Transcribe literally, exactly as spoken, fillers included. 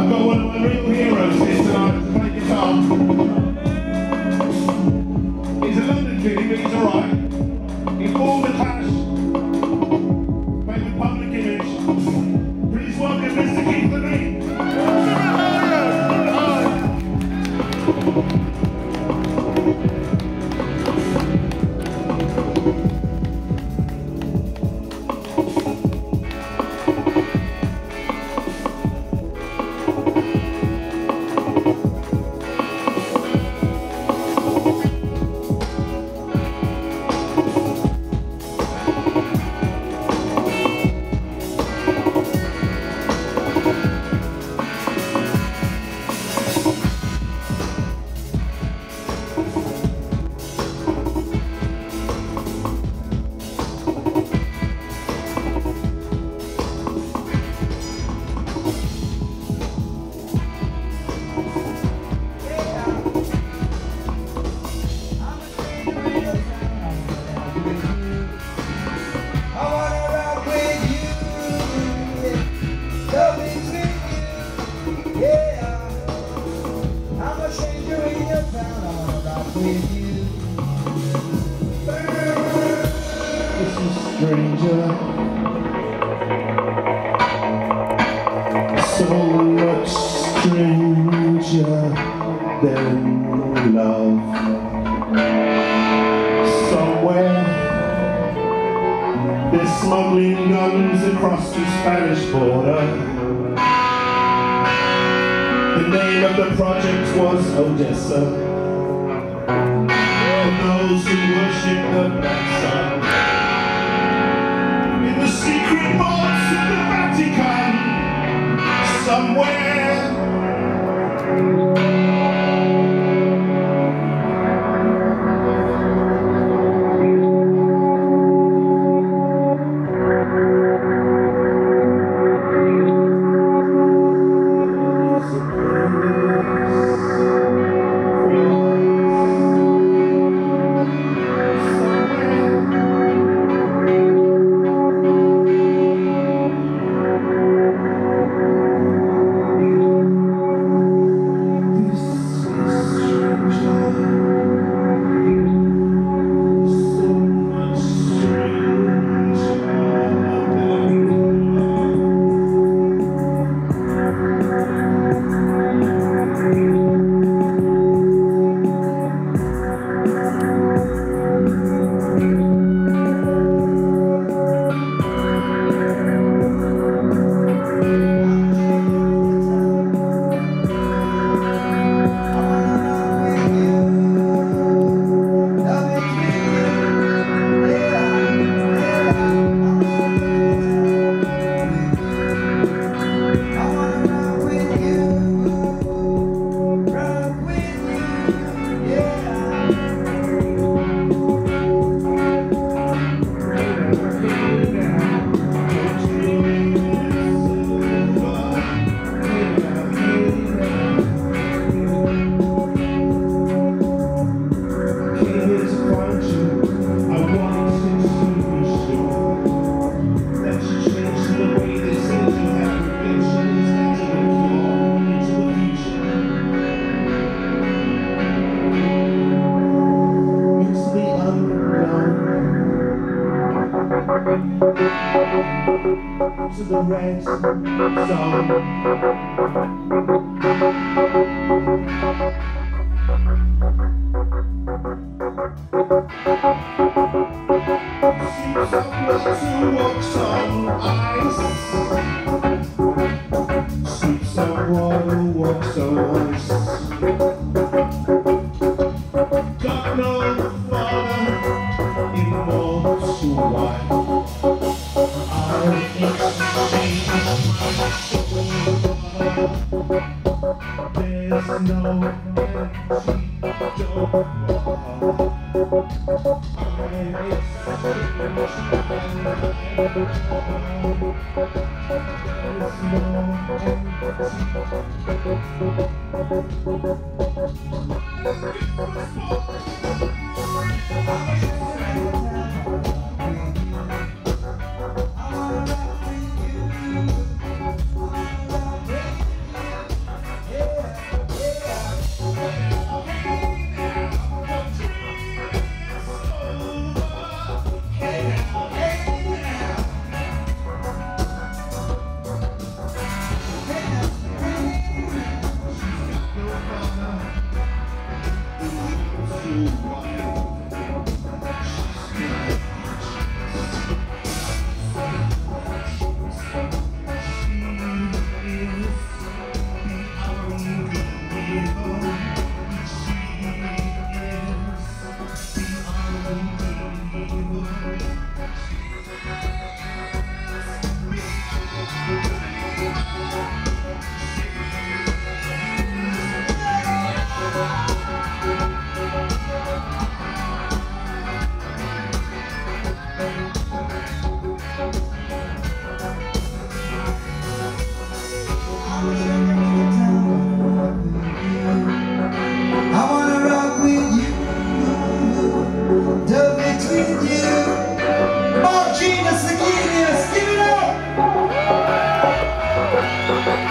I've got one of my real heroes here tonight to play guitar. He's a London kid, but he's alright. He formed the Clash, played with Public Image. Please welcome Mister Levene. Stranger, so much stranger than love. Somewhere they're smuggling guns across the Spanish border. The name of the project was Odessa. For those who worship the black sun, secret parts of the Vatican, somewhere. To the red song. Who walks on ice? Sweet someone who walks on ice. Got no father, immortal wife. There's no empty door. Give it up!